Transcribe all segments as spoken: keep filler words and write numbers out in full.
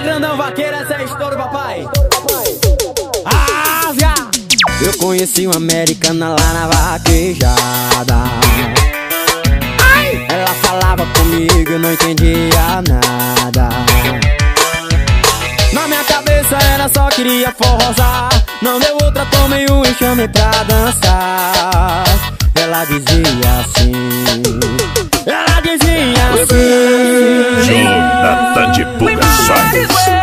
grandão vaqueiro, essa é a estouro, papai. Ásia! Eu conheci uma americana lá na vaquejada. Ai! Ela falava comigo, eu não entendia nada. Na minha cabeça ela só queria forrosar. Não deu outra, tomei um enxame pra dançar. Ela dizia assim, ela dizia assim: Jonathan de Pulgações.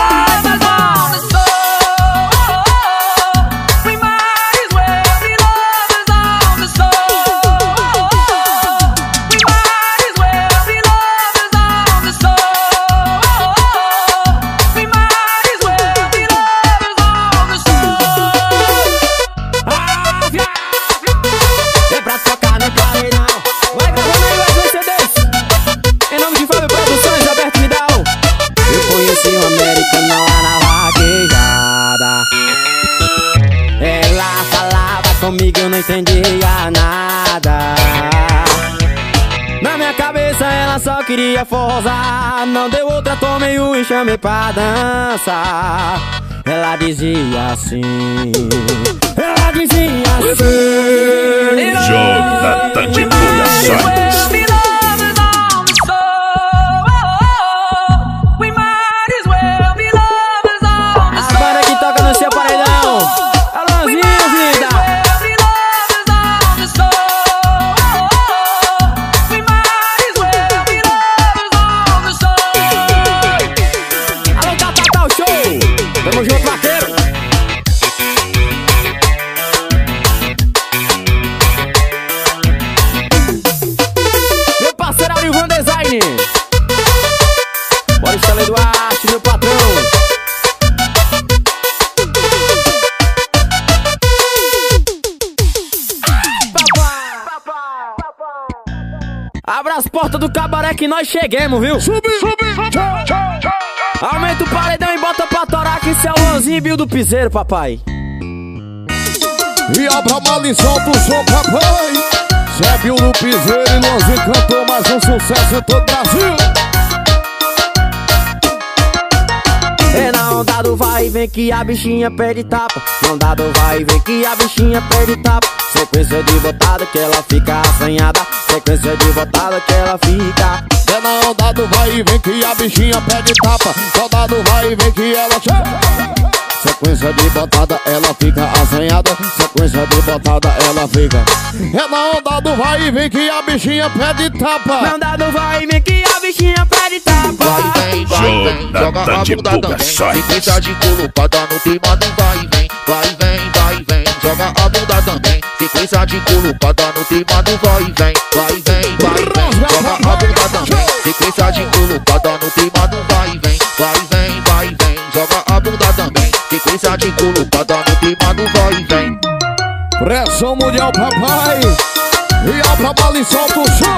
Comigo eu não entendia nada. Na minha cabeça ela só queria forrosar. Não deu outra, tomei um enxame pra dançar. Ela dizia assim, ela dizia assim: Jonathan de Pulgações. A banda que toca no seu paredão. Alôzinho, vida. Tamo junto, vaqueiro. Meu parceiro Aurivan Design. Bora Estela Duarte, meu patrão. Abra as portas do cabaré que nós cheguemos, viu? Subi, subi, subi. Aumenta o paredão e bota pra torar que esse é o Lanzinho e Bill do Piseiro, papai. E abra mal e solta o som, papai. Cê é Bill do Piseiro e Lanzinho cantou mais um sucesso em todo o Brasil. É na onda do vai e vem que a bichinha perde tapa. Na onda do vai e vem que a bichinha perde tapa. Sequência de botada que ela fica assanhada. Sequência de botada que ela fica. É na onda do vai e vem que a bichinha pede tapa. Na onda do vai e vem que ela chega. Sequência de botada ela fica assanhada. Sequência de botada ela fica. É na onda do vai e vem que a bichinha pede tapa. Na onda do vai e vem que a bichinha pede tapa. Vai, vem, vai, vem, joga a bunda também. Sequência de colopada no clima do vai e vem. Vai, vem, vai, vem, joga a bunda também. Sequência de colopada no clima do vai e vem. Vai, vem, vai, vem, joga a bunda também. Sequência de colopada no clima do vai e vem. Vai, vem, vai, vem, joga a bunda também. Sequência de colopada no clima do vai e vem. Pressão mundial, papai. E abra bala e solta o som.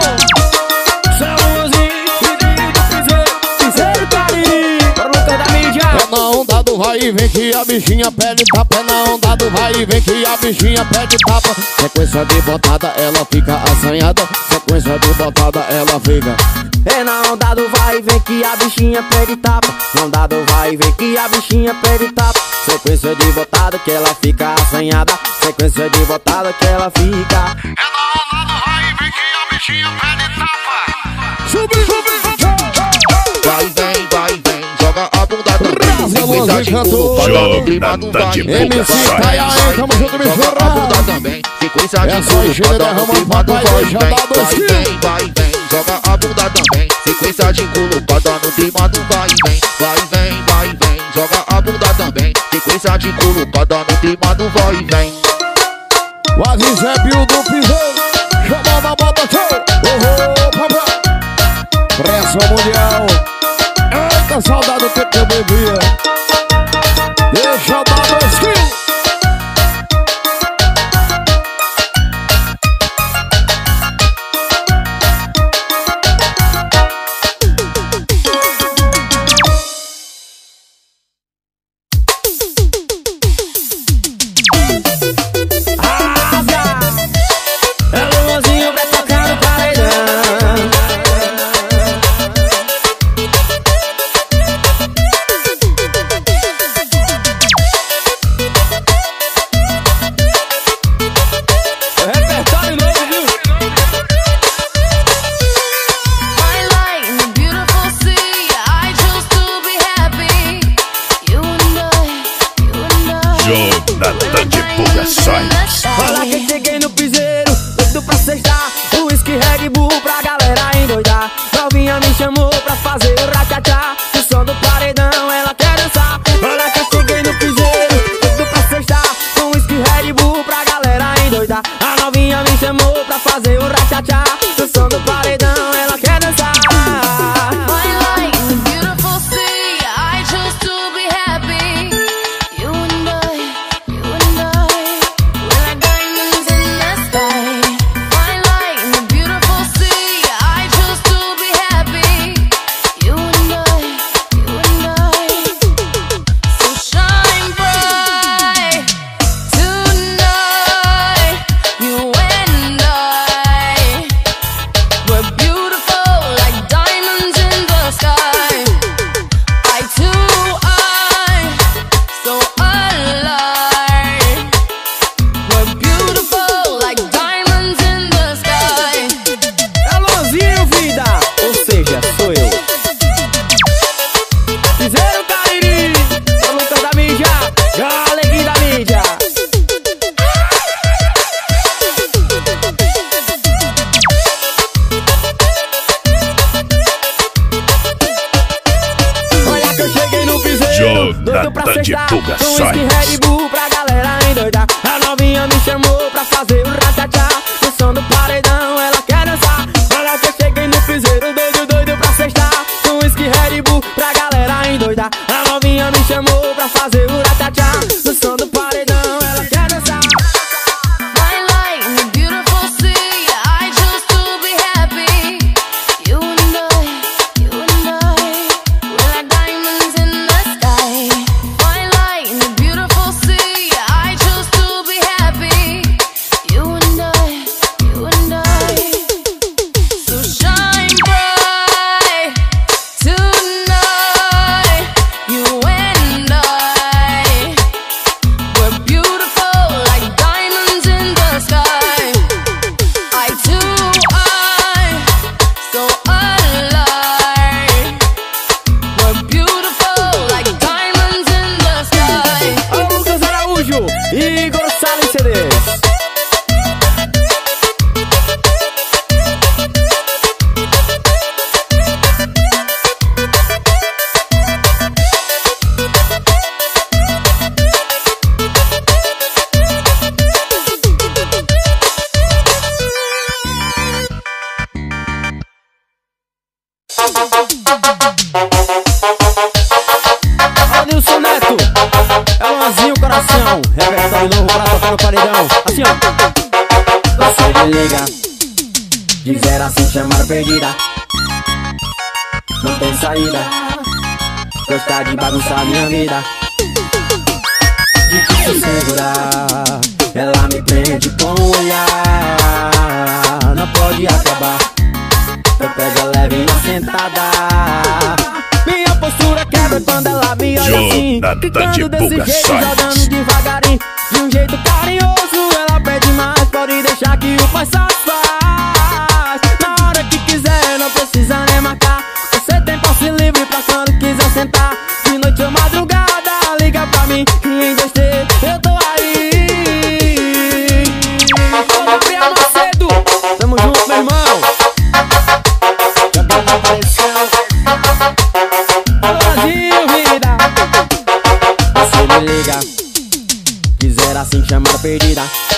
É na onda do vai e vem que a bichinha pede tapa. É na onda do vai e vem que a bichinha pede tapa. Sequência de botada ela fica assanhada. Sequência de botada ela fica. É na onda do vai e vem que a bichinha pede tapa. Na onda do vai e vem que a bichinha pede tapa. Sequência de botada que ela fica assanhada. Sequência de botada que ela fica. É na onda do vai e vem que a bichinha pede tapa. Subi, subi, vai, vem, vai, vem, joga a bunda também. Sequência de colopada no clima do vai e vem. M C Caia, tamo junto, me joga a bunda também. Sequência de colopada no clima do vai e vem. Vai, vem, vai, vem, joga a bunda também. Sequência de colopada no clima do vai e vem. Vai, vem, vai, vem, joga a bunda também. Sequência de colopada no clima do vai e vem. O Aziz é Bill do Piseiro, chamando a bota show. Oh, papai. Pressão mundial. Eita, saudade do tempo que eu bebia. Deixa eu dar dois quilos. tchá-tchá. No som do paredão ela quer dançar. Olha que eu cheguei no piseiro, tudo pra sextar, com whisky Red Bull pra galera endoidar. A novinha me chamou pra fazer o ra-tchá-tchá. No som do paredão ela quer dançar. Jonathan de Pulga com whisky Red Bull pra galera endoidar. A novinha me chamou pra fazer o ra-tchá-tchá. No som do paredão ela quer dançar. Olha que eu cheguei no piseiro, doido, doido pra sextar, com whisky Red Bull pra galera endoidar. A novinha me chamou pra fazer o ra-tchá-tchá. No som do paredão ela quer dançar. Igor Salles C Ds. Adilson Neto, é o Anzinho Coração, repertório novo pra tocar no paredão. Assim ó. Você me liga, dizer assim, chamar perdida, não tem saída, gostar de bagunçar minha vida. Difícil segurar, ela me prende com o olhar, não pode acabar, eu pego leve na sentada. Minha postura quebra quando ela me olha assim, ficando desse jeito, jogando devagarinho, de um jeito carinhoso. Ela pede mais, pode deixar que o pai satisfaz. Na hora que quiser, não precisa nem marcar, você tem passe livre pra quando quiser sentar. De noite ou madrugada, liga pra mim e em dois três eu tô aí. Ô Gabriel Macedo, tamo junto, meu irmão. Jogando a pressão, Brasil, vida. Você me liga, quiser assim chamar perdida,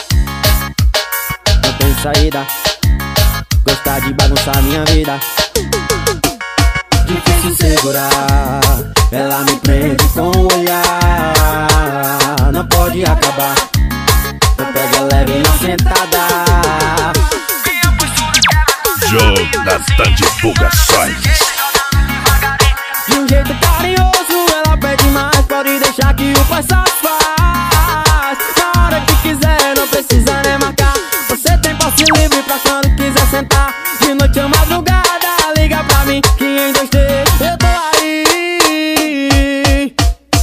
não tem saída, gostar de bagunçar minha vida. Difícil segurar, ela me prende com o olhar, não pode acabar, eu pego leve na sentada. Jonathan de Pulgações. De um jeito carinhoso, ela pede mais, pode deixar que o pai satisfaz. Na hora que quiser, não precisa nem marcar, você tem passe livre pra quando quiser sentar. De noite ou madrugada, liga pra mim que em dois três eu tô aí.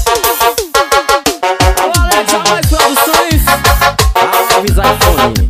Alô Alex, Alex Produções, Alves iPhone.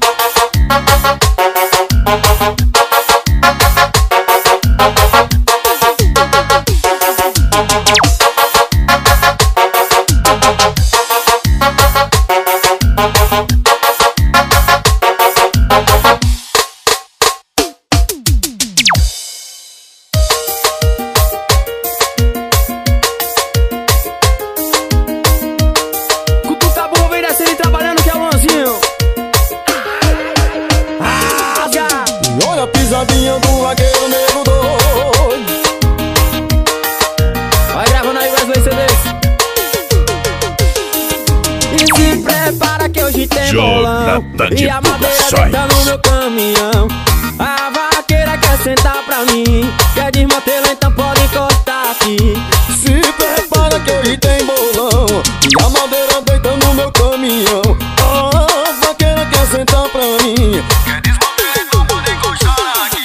tem bolão e a madeira deita no meu caminhão. A vaqueira quer sentar pra mim, quer desmantelar, então pode encostar aqui. Se prepara que hoje tem bolão e a madeira deita no meu caminhão. A vaqueira quer sentar pra mim, quer desmantelar, então pode encostar aqui.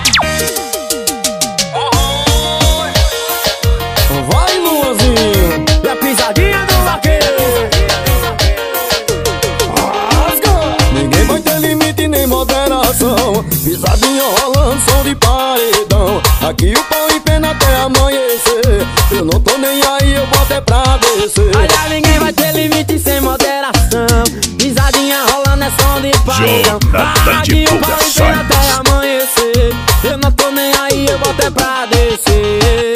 Vai, Luanzinho, e a pisadinha do vaqueiro. ninguém vai ter limite nem moderação. Pisadinha rolando, som de paredão. Aqui o pau em pena até amanhecer. Eu não tô nem aí, eu boto é pra descer. Olha, ninguém vai ter limite sem moderação. Pisadinha rolando é som de paredão. Aqui o pau em pena até amanhecer. Eu não tô nem aí, eu boto é pra descer.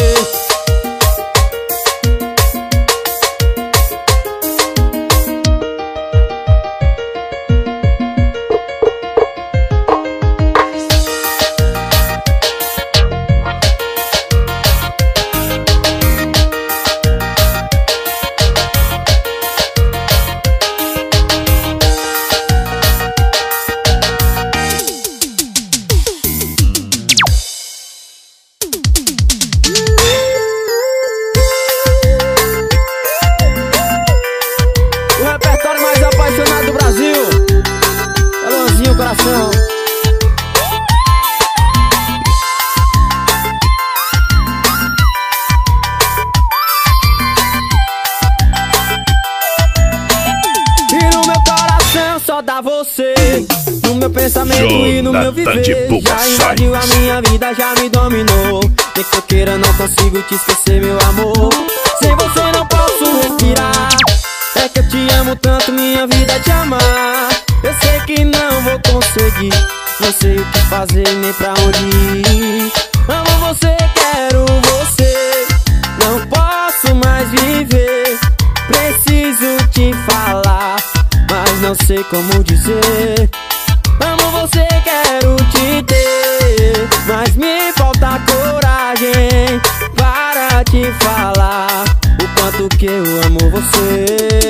Pensamento e no meu viver já invadiu a minha vida, já me dominou. Nem que eu queira não consigo te esquecer, meu amor. Sem você não posso respirar. É que eu te amo tanto, minha vida é te amar. Eu sei que não vou conseguir, não sei o que fazer nem pra onde ir. Amo você, quero você, não posso mais viver. Preciso te falar, mas não sei como dizer. Amo você, quero te ter, mas me falta coragem para te falar o quanto que eu amo você.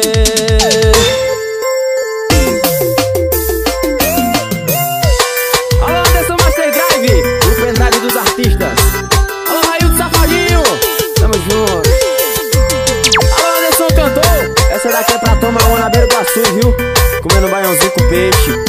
Alô, Anderson Master Drive, o pendrive dos artistas. Alô, Raildo Safadinho, tamo junto. Alô, Anderson Cantor, essa daqui é pra tomar uma na beira do açude, viu? Comendo um baiãozinho com peixe.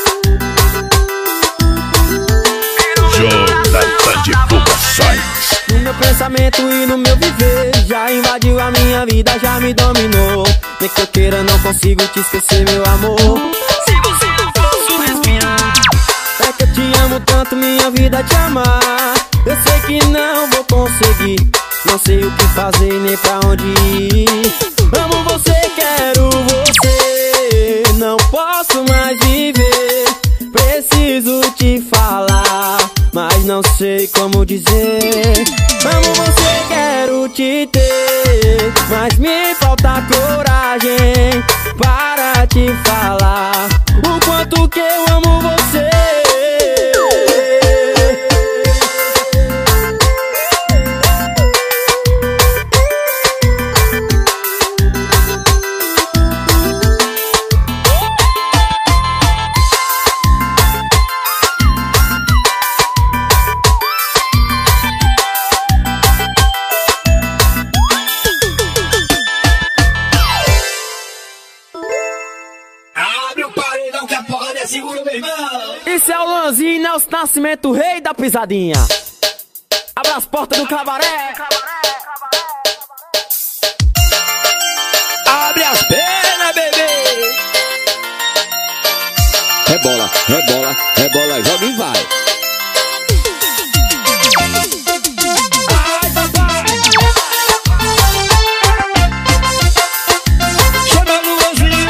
No meu pensamento e no meu viver já invadiu a minha vida, já me dominou. Nem que eu queira não consigo te esquecer, meu amor. Se você não posso respirar. É que eu te amo tanto, minha vida te amar. Eu sei que não vou conseguir, não sei o que fazer nem pra onde ir. Amo você, quero você, não posso mais viver. Preciso te falar, mas não sei como dizer. Amo você, quero te ter, mas me falta coragem para te falar o quanto que eu amo você. Esse é o Luanzinho, Nelson Nascimento, rei da pisadinha. Abra as portas do cabaré. Abre as pernas, bebê. Rebola, rebola, rebola, joga e vai. Ai, papai. Chama o Luanzinho.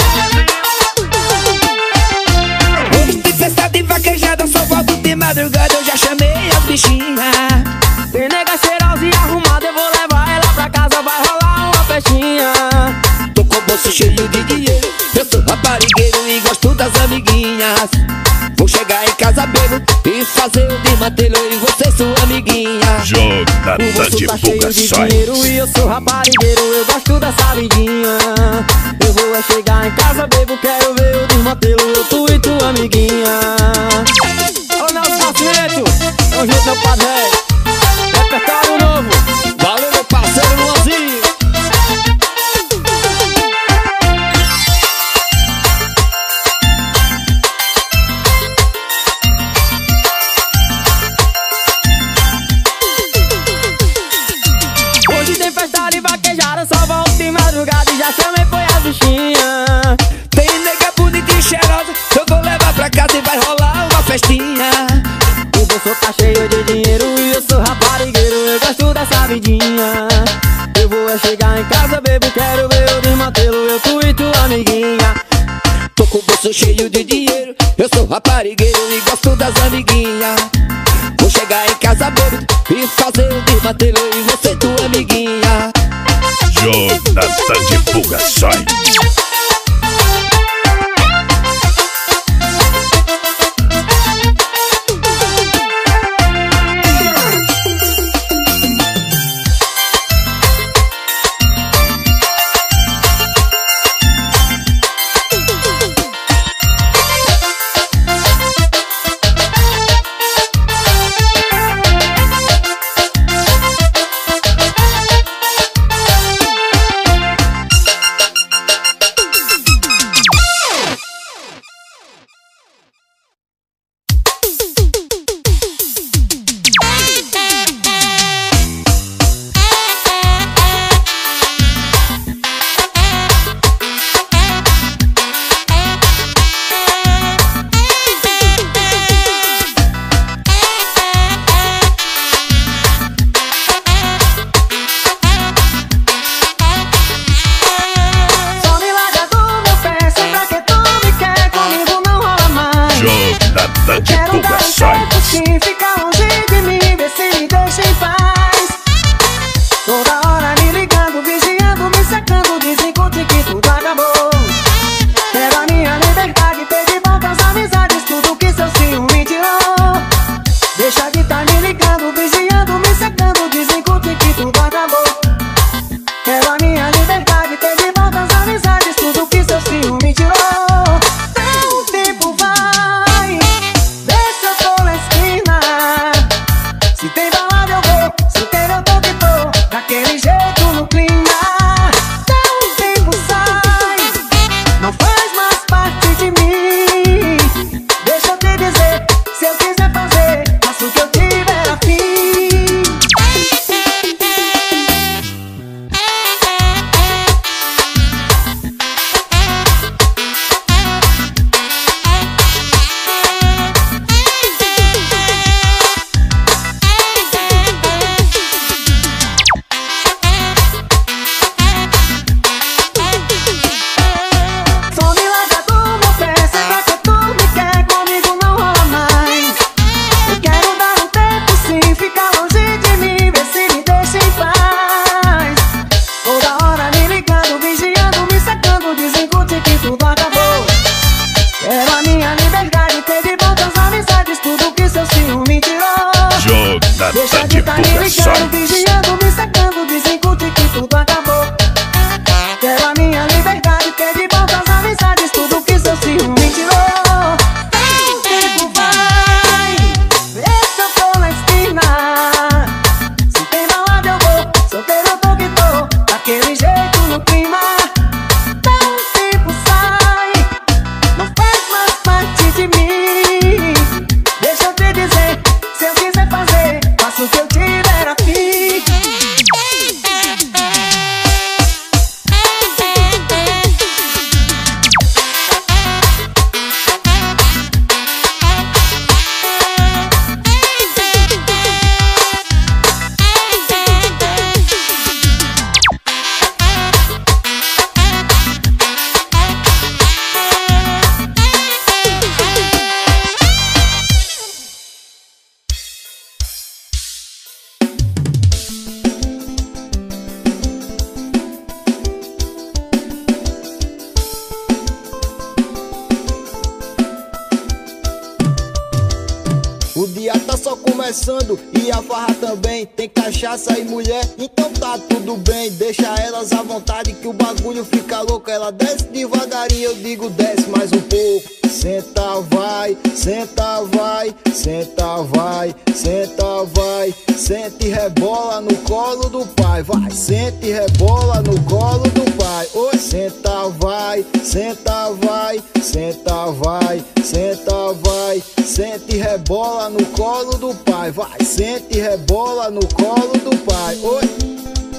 De festa de vaquejada, só volto de madrugada, eu já chamei as bichinhas. Tem nega cheirosa e arrumada, eu vou levar ela pra casa, vai rolar uma festinha. Tô com o bolso cheio de dinheiro, eu sou raparigueiro e gosto das amiguinhas. Vou chegar em casa bêbado e fazer o de matelho e você sua amiguinha. Jogo O bolso tá cheio de dinheiro e eu sou raparigueiro, eu gosto dessa vidinha. Eu vou é chegar em casa, bebo, quero ver o desmantelo, eu, tu e tua amiguinha. Ô Nelson Nascimento, tamo junto meu padré, repertório novo. Valeu meu parceiro Luanzinho. Hoje tem festa de vaquejada, só volto de madrugada e já chamei foi a bichinha. Tem nega bonita e cheirosa, eu vou levar pra casa e vai rolar uma festinha. O bolso tá cheio de dinheiro e eu sou raparigueiro, eu gosto dessa vidinha. Eu vou é chegar em casa, bebo, quero ver o desmantelo, eu, tu e tua amiguinha. Tô com o bolso cheio de dinheiro, eu sou raparigueiro e gosto das amiguinhas. Vou chegar em casa, bebo, e fazer o desmantelo, e você, tua amiguinha. Jonathan de Pulgações. Jonathan de Pulgações. Vigiando, me secando, desencute que tudo acabou. Quero a minha liberdade, ter de volta as amizades, tudo que seu ciúme tirou. O tempo vai, vê se eu tô na esquina. Se tem balada eu vou, solteiro eu tô que tô, daquele jeito no clima. Então o tempo sai, não faz mais parte de mim. Deixa eu te dizer, se eu quiser fazer, faço o que eu tiver a só começando e a farra também. Tem cachaça e mulher, então tá tudo bem. Deixa elas à vontade que o bagulho fica louco. Ela desce devagarinho, eu digo desce mais um pouco. Senta, vai, senta, vai, senta, vai, senta, vai. Senta e rebola no colo do pai. Vai, senta e rebola no colo do pai. Oi, senta, vai, senta, vai, senta, vai, senta, vai. Senta e rebola no colo do pai. Vai, senta e rebola no colo do pai. Oi.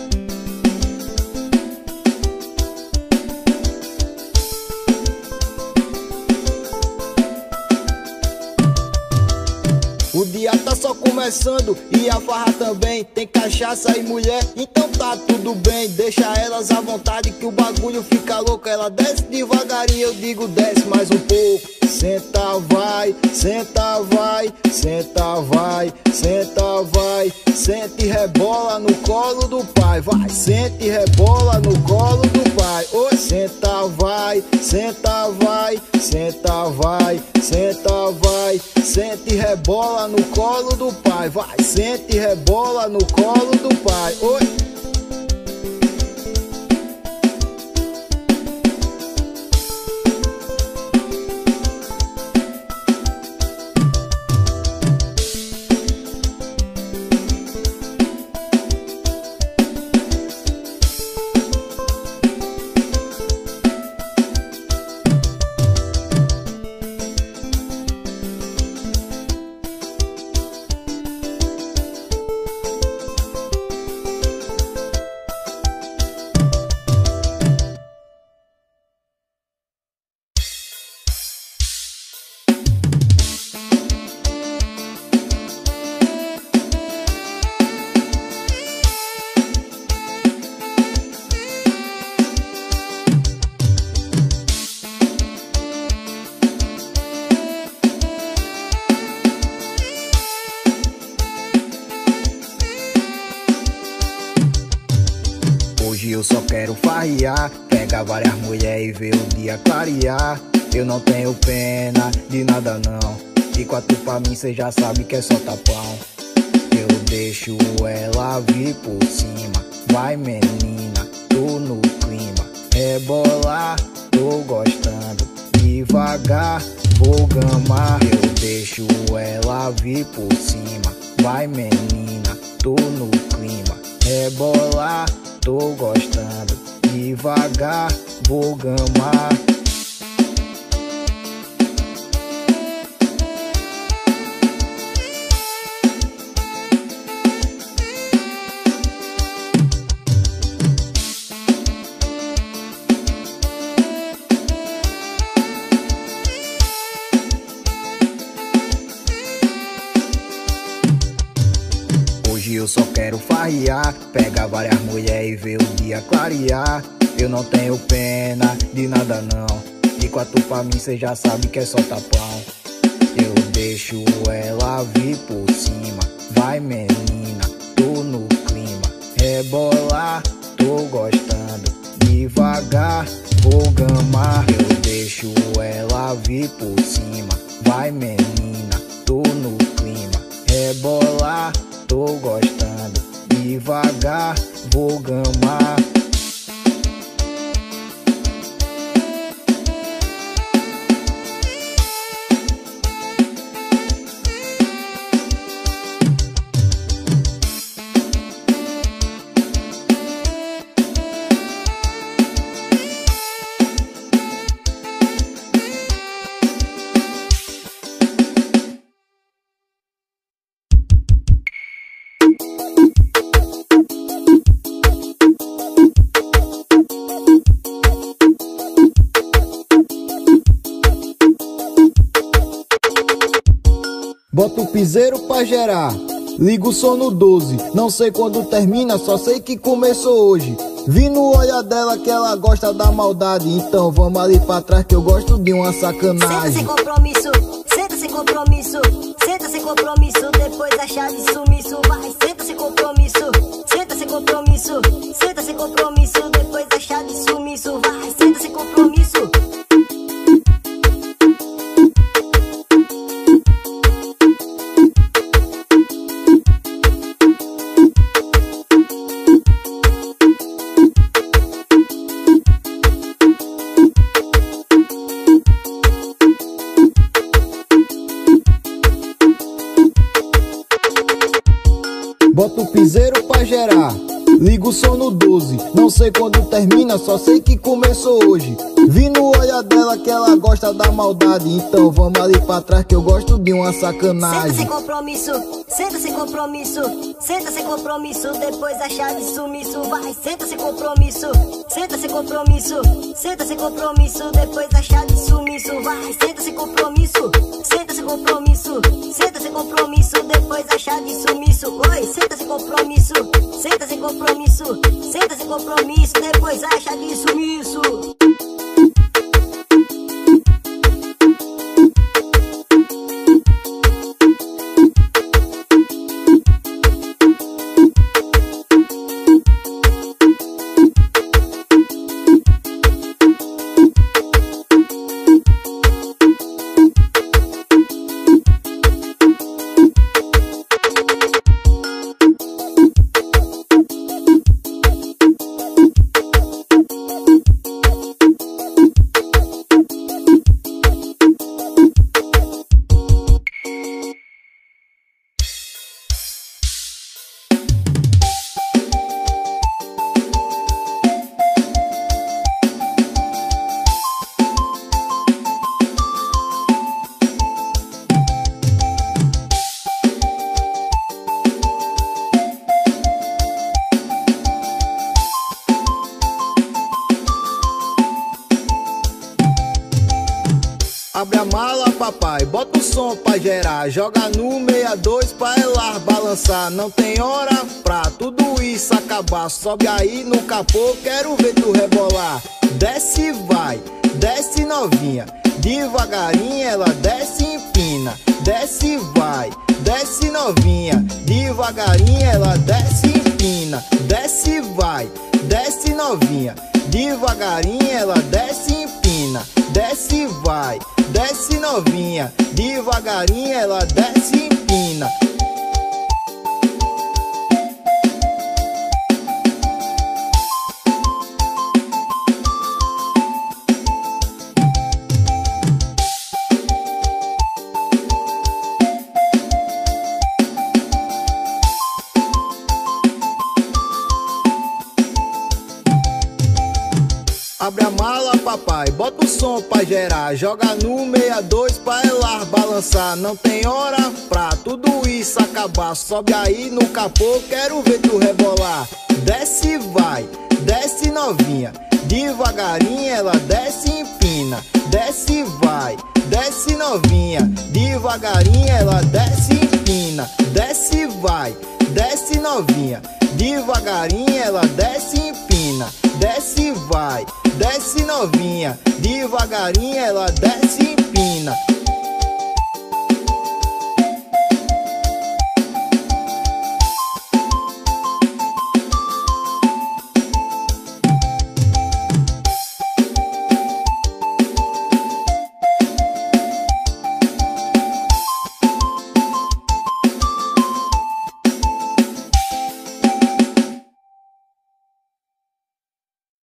O dia tá só começando e a farra também. Tem cachaça e mulher, então tá tudo bem. Deixa elas à vontade que o bagulho fica louco. Ela desce devagarinho, eu digo desce mais um pouco. Senta, vai, senta, vai, senta, vai, senta, vai. Senta e rebola no colo do pai. Vai, senta e rebola no colo do pai. Oi, senta, vai, senta, vai, senta, vai, senta, vai. Senta e rebola no colo do pai. Vai, senta e rebola no colo do pai. Oi. Hoje eu só quero farrear, pegar várias mulheres e ver o dia clarear. Eu não tenho pena de nada não, e quatro pra mim cê já sabe que é só tapão. Eu deixo ela vir por cima, vai menina, tô no clima. Rebolar, tô gostando, devagar, vou gamar. Eu deixo ela vir por cima, vai menina, tô no clima. Rebolar, tô gostando, devagar, vou gamar. Hoje eu só quero farrear, pegar várias mulheres e ver o dia clarear. Eu não tenho pena de nada não, de quatro pra mim cê já sabe que é só tapão. Eu deixo ela vir por cima, vai menina, tô no clima. Rebolar, tô gostando, devagar, vou gamar. Eu deixo ela vir por cima, vai menina, tô no clima. Rebolar, tô gostando, devagar, vou gamar. Bota o piseiro pra gerar, liga o som no doze. Não sei quando termina, só sei que começou hoje. Vi no olhar dela que ela gosta da maldade, então vamos ali pra trás que eu gosto de uma sacanagem. Senta sem compromisso, senta sem compromisso, senta sem compromisso, depois a chave sumiço. Vai, senta sem compromisso, senta sem compromisso, senta sem compromisso, depois a chave sumiço. Vai, senta sem compromisso. o sono doze. Não sei quando termina, só sei que começou hoje. Vi no olhar dela que ela gosta da maldade. Então vamos ali pra trás que eu gosto de uma sacanagem. Senta sem compromisso, senta sem compromisso, senta sem compromisso, depois a chave sumiço. Vai, senta sem compromisso, senta sem compromisso, senta sem compromisso, depois a chave sumiço. Vai, senta sem compromisso, senta sem compromisso, senta sem compromisso, depois a chave sumiço. Oi, senta sem compromisso, senta sem compromisso, senta sem compromisso, depois a chave sumiço. Abre a mala, papai, bota o som pra gerar. Joga no meia dois pra ela balançar. Não tem hora pra tudo isso acabar. Sobe aí no capô, quero ver tu rebolar. Desce, vai, desce novinha. Devagarinho ela desce e empina. Desce, vai, desce novinha. Devagarinho ela desce e empina. Desce, vai, desce novinha. Devagarinho ela desce e empina. Desce, vai, desce novinha. Devagarinho ela desce e empina. Abre a mala, papai, bota o som pra gerar. Joga no meia dois pra ela balançar. Não tem hora pra tudo isso acabar. Sobe aí no capô, quero ver tu rebolar. Desce, vai, desce novinha. Devagarinho ela desce e empina. Desce, vai, desce novinha. Devagarinho ela desce e empina. Desce, vai, desce novinha. Devagarinho ela desce e empina. Desce, vai, desce novinha. Devagarinho ela desce e empina.